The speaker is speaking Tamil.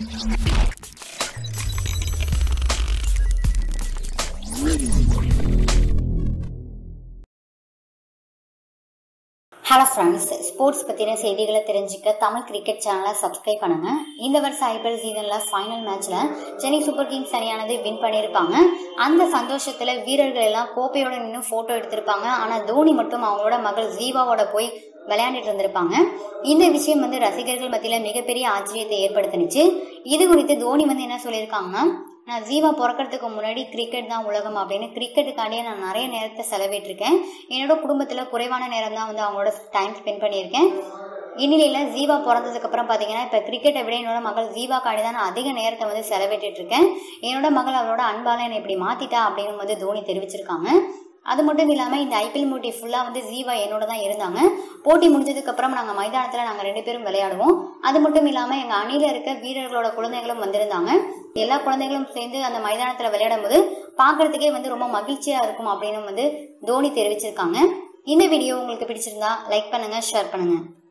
ஹலோ ஃப்ரெண்ட்ஸ், ஸ்போர்ட்ஸ் பற்றின செய்திகளை தெரிஞ்சுக்க தமிழ் கிரிக்கெட் சேனலை சப்ஸ்கிரைப் பண்ணுங்க. இந்த வருஷம் ஐபிஎல் சீசனில் ஃபைனல் மேட்ச்சில் சென்னை சூப்பர் கிங்ஸ் அணியானது வின் பண்ணியிருப்பாங்க. அந்த சந்தோஷத்தில் வீரர்கள் எல்லாம் கோப்பையோட நின்று ஃபோட்டோ எடுத்திருப்பாங்க. ஆனால் தோனி மட்டும் அவங்களோட மகள் ஜீவாவோட போய் விளையாண்டுட்டு இருந்திருப்பாங்க. இந்த விஷயம் ரசிகர்கள் மத்தியில் மிகப்பெரிய ஆச்சரியத்தை ஏற்படுத்தினுச்சு. இது குறித்து தோனி என்ன சொல்லியிருக்காங்கன்னா, நான் ஜீவா பிறக்கிறதுக்கு முன்னாடி கிரிக்கெட் தான் உலகம் அப்படின்னு கிரிக்கெட்டுக்காண்டியே நான் நிறைய நேரத்தை செலவிட்டிருக்கேன். என்னோட குடும்பத்தில் குறைவான நேரம் தான் அவங்களோட டைம் ஸ்பெண்ட் பண்ணியிருக்கேன். இந்நிலையில் ஜீவா பிறந்ததுக்கு அப்புறம் பார்த்தீங்கன்னா, இப்போ கிரிக்கெட்டை விட என்னோட மகள் ஜீவாக்காண்டி தான் நான் அதிக நேரத்தை செலவிட்டு இருக்கேன். என்னோட மகள் அவளோட அன்பால என்னை இப்படி மாத்திட்டா அப்படின்னு தோனி தெரிவிச்சிருக்காங்க. அது மட்டும் இல்லாமல் இந்த ஐபிஎல் போட்டி ஃபுல்லாக ஜீவா என்னோட தான் இருந்தாங்க. போட்டி முடிஞ்சதுக்கு அப்புறம் நாங்கள் மைதானத்தில் நாங்கள் 2 பேரும் விளையாடுவோம். அது மட்டும் இல்லாமல் எங்கள் அணியில் இருக்க வீரர்களோட குழந்தைகளும் வந்திருந்தாங்க. எல்லா குழந்தைகளும் சேர்ந்து அந்த மைதானத்தில் விளையாடும் போது பார்க்கறதுக்கே ரொம்ப மகிழ்ச்சியாக இருக்கும் அப்படின்னு தோனி தெரிவிச்சிருக்காங்க. இந்த வீடியோ உங்களுக்கு பிடிச்சிருந்தா லைக் பண்ணுங்க, ஷேர் பண்ணுங்க.